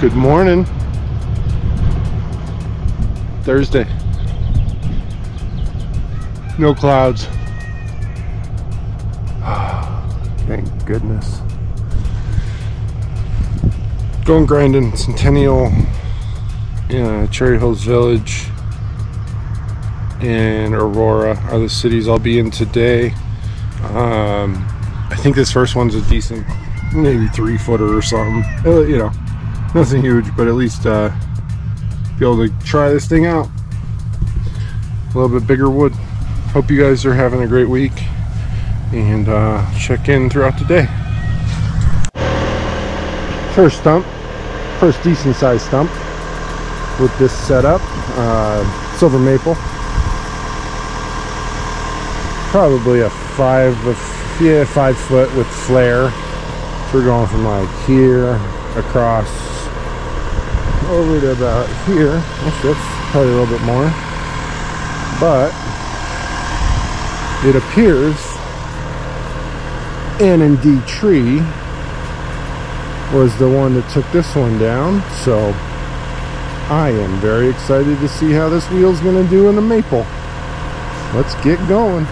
Good morning. Thursday. No clouds. Thank goodness. Going grinding Centennial, Cherry Hills Village, and Aurora are the cities I'll be in today. I think this first one's a decent, maybe 3-footer or something. You know, nothing huge, but at least be able to try this thing out. A little bit bigger wood. Hope you guys are having a great week, and check in throughout the day. First stump, first decent sized stump with this setup, silver maple. Probably a 5 foot with flare. So we're going from like here across over to about here. Actually, that's probably a little bit more. But it appears N&D Tree was the one that took this one down. So I am very excited to see how this wheel's gonna do in the maple. Let's get going.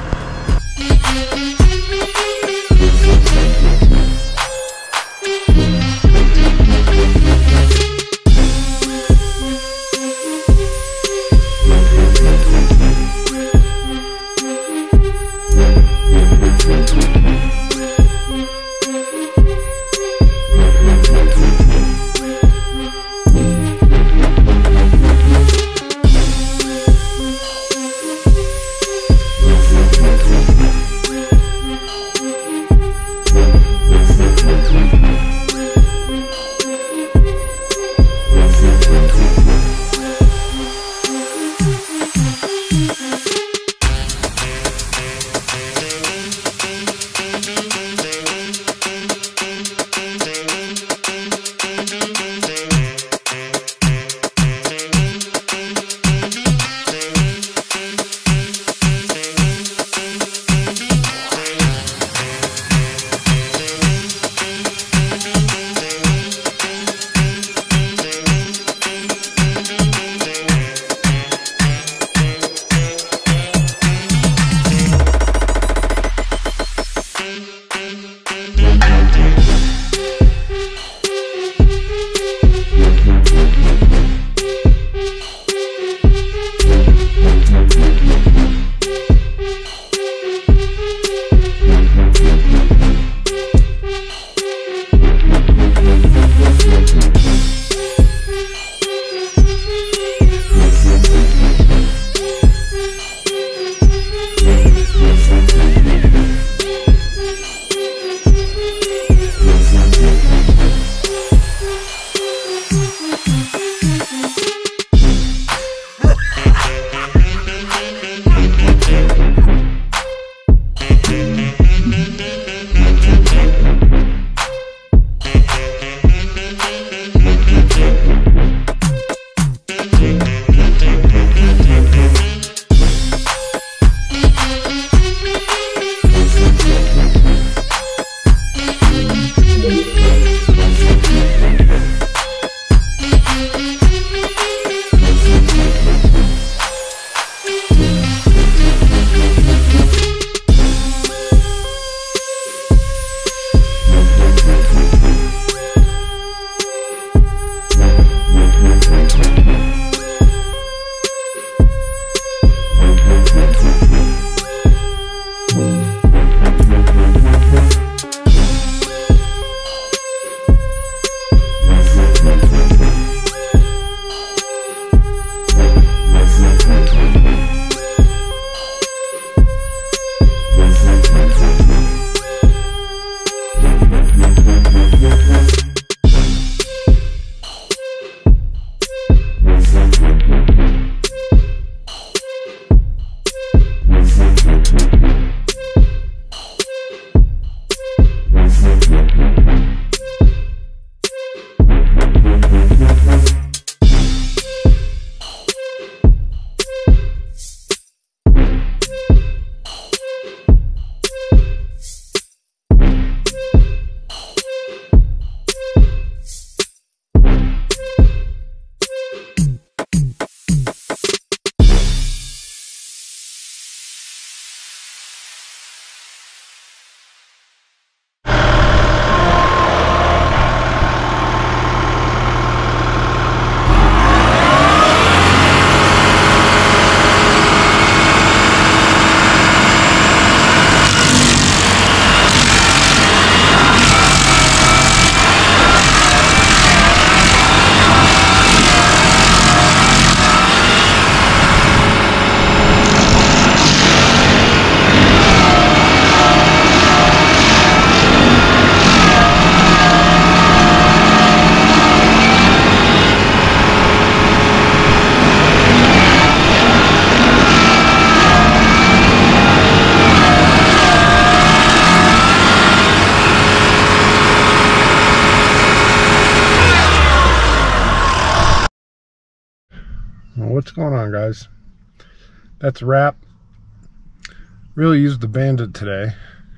Well, what's going on, guys? That's a wrap. Really used the Bandit today,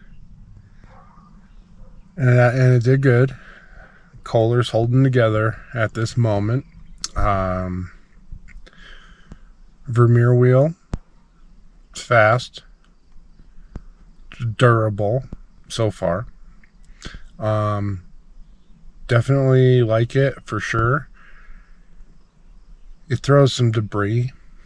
and it did good. Kohler's holding together at this moment. Vermeer wheel. It's fast. It's durable so far. Definitely like it for sure. It throws some debris.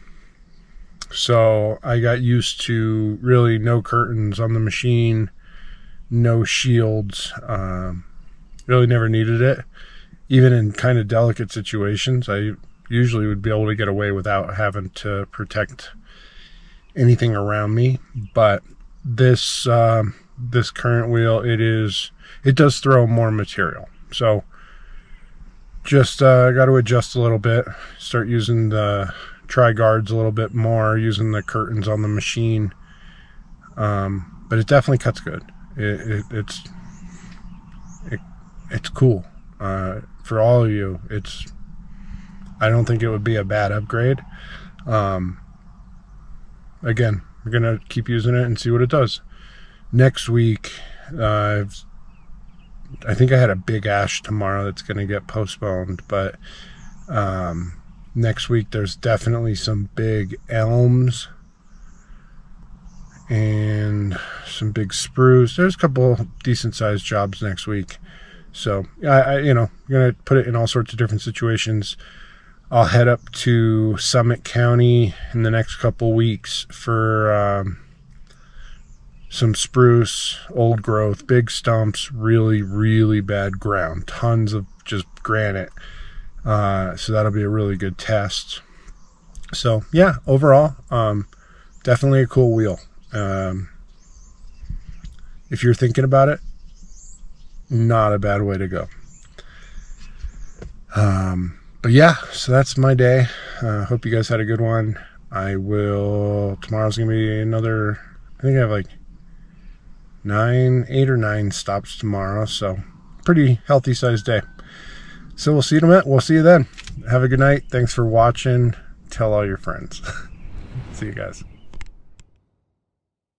So I got used to really no curtains on the machine, no shields. Really never needed it. Even in kind of delicate situations, I usually would be able to get away without having to protect anything around me. But this this current wheel, it does throw more material. So just got to adjust a little bit, start using the tri-guards a little bit more, using the curtains on the machine. But it definitely cuts good. It's cool. For all of you, I don't think it would be a bad upgrade. Again, we're gonna keep using it and see what it does. Next week, I think I had a big ash tomorrow that's going to get postponed, but next week there's definitely some big elms and some big spruce. There's a couple decent sized jobs next week. So I'm going to put it in all sorts of different situations. I'll head up to Summit County in the next couple weeks for some spruce, old growth, big stumps, really, really bad ground, tons of just granite. So that'll be a really good test. So yeah, overall, definitely a cool wheel. If you're thinking about it, not a bad way to go. But yeah, so that's my day. Hope you guys had a good one. Tomorrow's gonna be another, I think I have like 8 or 9 stops tomorrow, so pretty healthy sized day. So we'll see you then. Have a good night. Thanks for watching. Tell all your friends. See you guys.